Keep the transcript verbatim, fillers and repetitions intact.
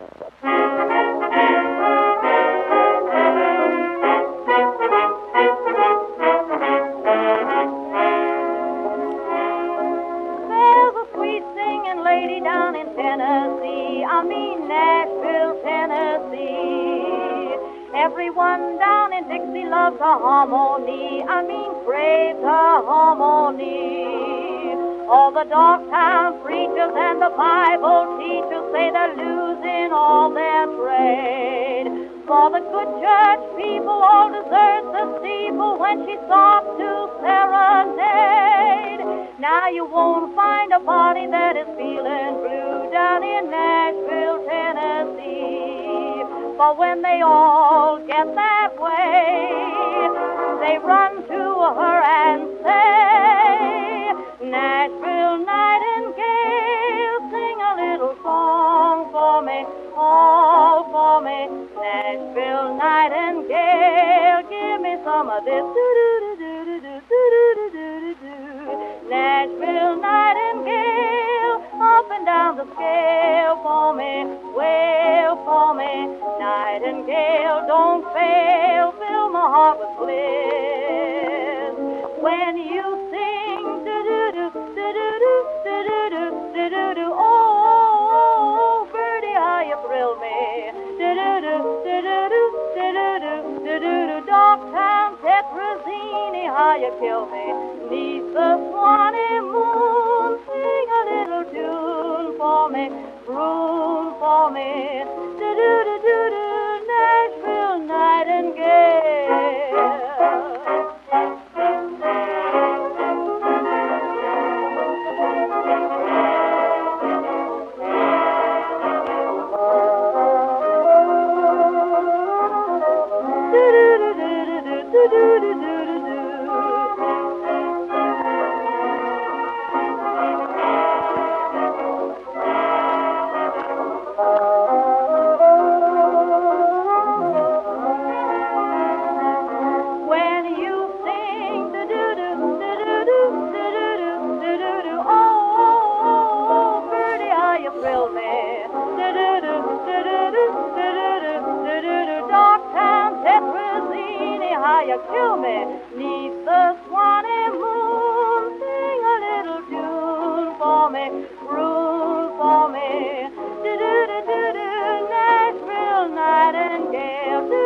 There's a sweet singing lady down in Tennessee, I mean Nashville, Tennessee. Everyone down in Dixie loves a harmony, I mean craves a harmony. All the Dogtown preachers and the Bible teachers say they're losing all their trade. For the good church people all desert the steeple when she starts to serenade. Now you won't find a party that is feeling blue down in Nashville, Tennessee. But when they all get that way, they run to her and say, Nashville Nightingale, sing a little song for me, all for me. Nashville Nightingale, give me some of this. Nashville Nightingale, up and down the scale for me, wail for me. Nightingale, don't fail, fill my heart with bliss. When you sing, do-do-do, do-do-do, do-do-do, do-do-do, oh, oh, oh, birdie, how you thrill me. Do-do-do, do-do-do, do-do-do, do-do-do, Dogtown, Tetrazzini, how you kill me. Neath the swanny moon, sing a little tune for me, croon for me. Do-do-do-do-do, Nashville Nightingale. When you sing the do do do do do do do do do, oh, oh, oh, birdie, how you thrill me. Do do do do do do do do do do, Dogtown, Tetrazzini, how you kill me. Neath the swanny moon, sing a little tune for me, croon for me. Do do do do do, Nashville Nightingale.